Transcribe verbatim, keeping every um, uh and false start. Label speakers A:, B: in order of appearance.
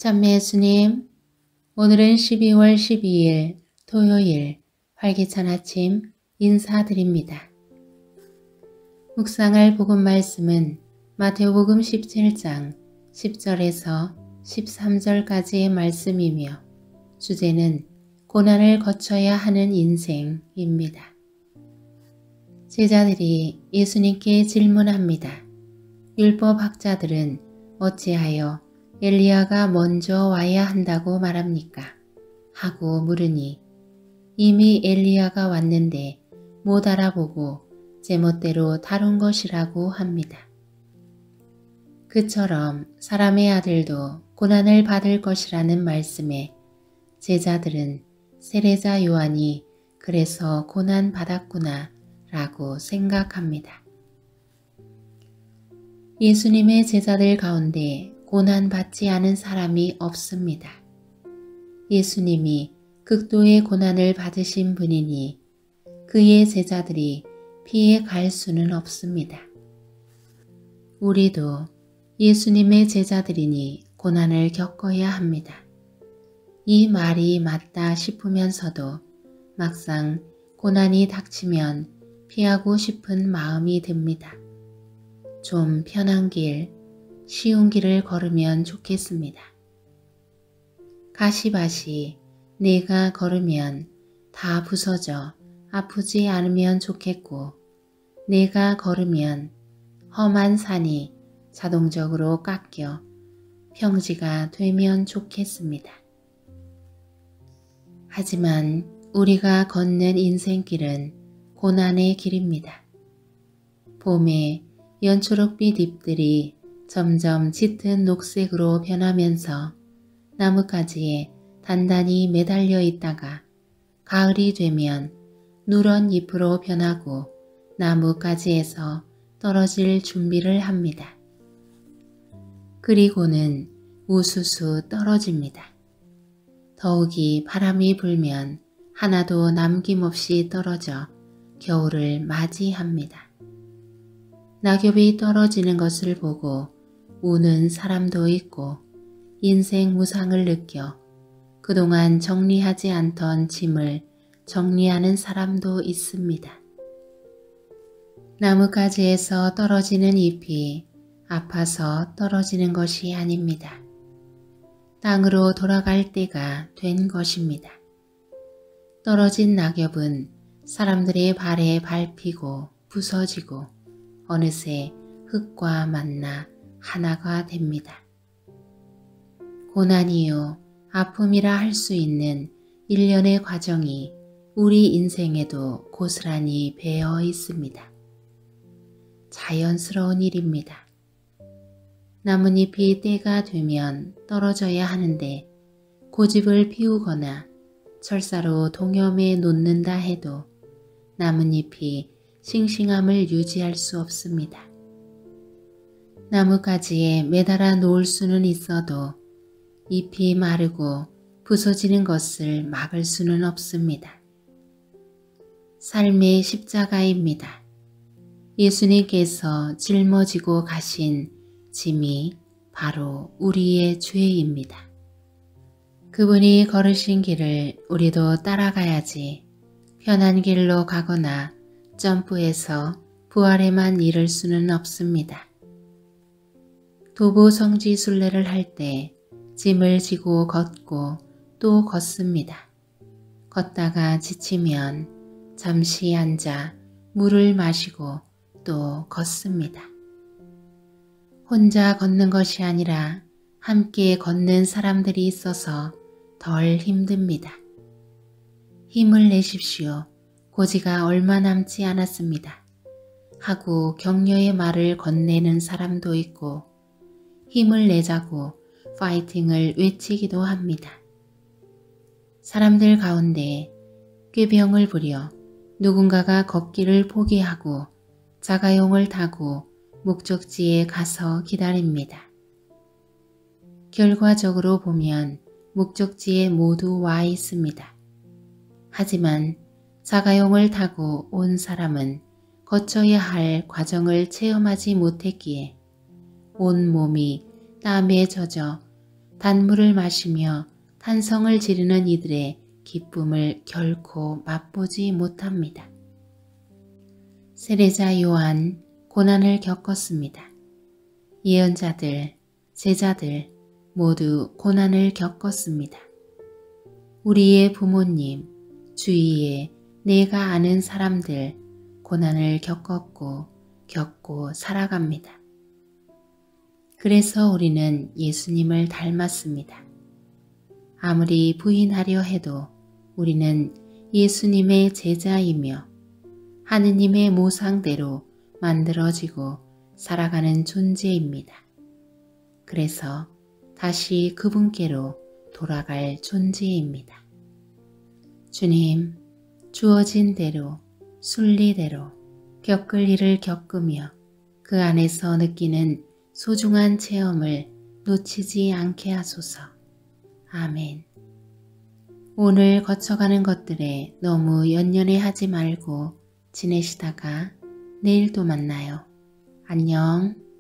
A: 참매 예수님, 오늘은 십이월 십이일 토요일 활기찬 아침 인사드립니다. 묵상할 복음 말씀은 마태복음 십칠장 십절에서 십삼절까지의 말씀이며 주제는 고난을 거쳐야 하는 인생입니다. 제자들이 예수님께 질문합니다. 율법학자들은 어찌하여 엘리야가 먼저 와야 한다고 말합니까? 하고 물으니 이미 엘리야가 왔는데 못 알아보고 제멋대로 다룬 것이라고 합니다. 그처럼 사람의 아들도 고난을 받을 것이라는 말씀에 제자들은 세례자 요한이 그래서 고난 받았구나 라고 생각합니다. 예수님의 제자들 가운데 고난 받지 않은 사람이 없습니다. 예수님이 극도의 고난을 받으신 분이니 그의 제자들이 피해 갈 수는 없습니다. 우리도 예수님의 제자들이니 고난을 겪어야 합니다. 이 말이 맞다 싶으면서도 막상 고난이 닥치면 피하고 싶은 마음이 듭니다. 좀 편한 길, 쉬운 길을 걸으면 좋겠습니다. 가시밭이 내가 걸으면 다 부서져 아프지 않으면 좋겠고 내가 걸으면 험한 산이 자동적으로 깎여 평지가 되면 좋겠습니다. 하지만 우리가 걷는 인생길은 고난의 길입니다. 봄에 연초록빛 잎들이 점점 짙은 녹색으로 변하면서 나뭇가지에 단단히 매달려 있다가 가을이 되면 누런 잎으로 변하고 나뭇가지에서 떨어질 준비를 합니다. 그리고는 우수수 떨어집니다. 더욱이 바람이 불면 하나도 남김없이 떨어져 겨울을 맞이합니다. 낙엽이 떨어지는 것을 보고 우는 사람도 있고 인생 무상을 느껴 그동안 정리하지 않던 짐을 정리하는 사람도 있습니다. 나뭇가지에서 떨어지는 잎이 아파서 떨어지는 것이 아닙니다. 땅으로 돌아갈 때가 된 것입니다. 떨어진 낙엽은 사람들의 발에 밟히고 부서지고 어느새 흙과 만나 하나가 됩니다. 고난이요 아픔이라 할 수 있는 일련의 과정이 우리 인생에도 고스란히 배어 있습니다. 자연스러운 일입니다. 나뭇잎이 때가 되면 떨어져야 하는데 고집을 피우거나 철사로 동염에 놓는다 해도 나뭇잎이 싱싱함을 유지할 수 없습니다. 나뭇가지에 매달아 놓을 수는 있어도 잎이 마르고 부서지는 것을 막을 수는 없습니다. 삶의 십자가입니다. 예수님께서 짊어지고 가신 짐이 바로 우리의 죄입니다. 그분이 걸으신 길을 우리도 따라가야지 편한 길로 가거나 점프해서 부활에만 이를 수는 없습니다. 도보성지순례를 할 때 짐을 지고 걷고 또 걷습니다. 걷다가 지치면 잠시 앉아 물을 마시고 또 걷습니다. 혼자 걷는 것이 아니라 함께 걷는 사람들이 있어서 덜 힘듭니다. 힘을 내십시오. 고지가 얼마 남지 않았습니다. 하고 격려의 말을 건네는 사람도 있고 힘을 내자고 파이팅을 외치기도 합니다. 사람들 가운데 꾀병을 부려 누군가가 걷기를 포기하고 자가용을 타고 목적지에 가서 기다립니다. 결과적으로 보면 목적지에 모두 와 있습니다. 하지만 자가용을 타고 온 사람은 거쳐야 할 과정을 체험하지 못했기에 온 몸이 땀에 젖어 단물을 마시며 탄성을 지르는 이들의 기쁨을 결코 맛보지 못합니다. 세례자 요한 고난을 겪었습니다. 예언자들, 제자들 모두 고난을 겪었습니다. 우리의 부모님, 주위에 내가 아는 사람들 고난을 겪었고 겪고 살아갑니다. 그래서 우리는 예수님을 닮았습니다. 아무리 부인하려 해도 우리는 예수님의 제자이며 하느님의 모상대로 만들어지고 살아가는 존재입니다. 그래서 다시 그분께로 돌아갈 존재입니다. 주님, 주어진 대로 순리대로 겪을 일을 겪으며 그 안에서 느끼는 소중한 체험을 놓치지 않게 하소서. 아멘. 오늘 거쳐가는 것들에 너무 연연해 하지 말고 지내시다가 내일 또 만나요. 안녕.